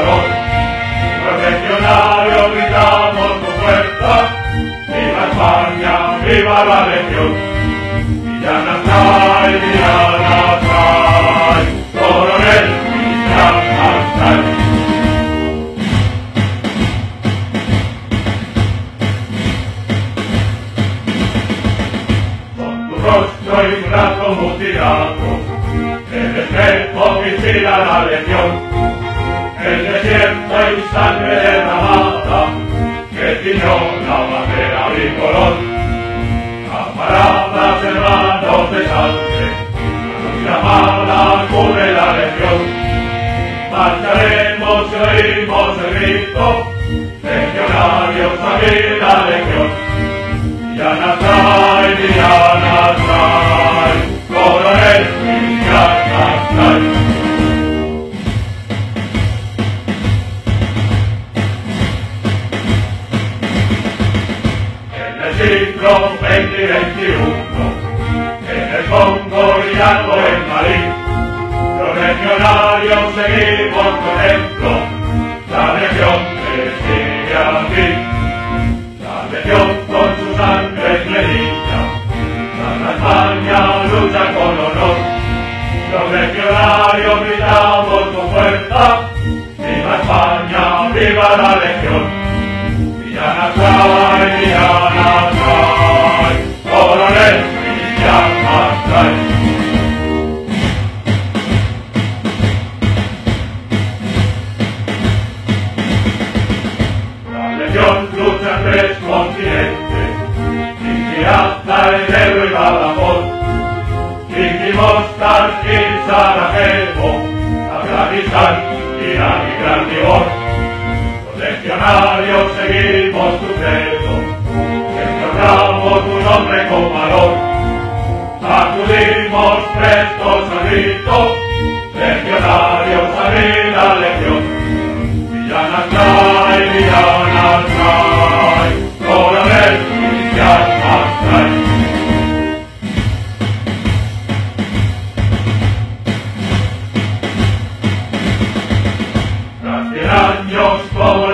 color. Los legionarios gritamos con fuerza, ¡viva España, viva la legión! Villana trae, coronel, Villana trae. Con tu rostro y brazo mutilado, el espejo que inspira la legión. El desierto y sangre derramada que tiñó la bandera bicolor. Camaradas, hermanos de sangre, nuestra mala cubre la legión. Marcharemos y oímos el grito, legionarios a mí la legión. Villana trae, coronel, Villana trae. Siglo XX y XXI, en el Congo y algo en Malí, los legionarios seguimos con ejemplo, la legión que sigue aquí, la legión con su sangre esmerilla, la España lucha con honor, los legionarios gritamos con fuerza, ¡viva España, viva la legión! Villana trae, coronel, Villana trae. La legión lucha en 3 continentes, Iquiazza, el Ebro y Badajoz, Mostar y Sarajevo, Afganistán, Irán y Gran Libor. Legionarios seguimos tu credo, encontramos tu nombre con valor, acudimos prestos al grito, legionarios a mí la legión. Villana trae, coronel, Villana trae. Tras 100 años como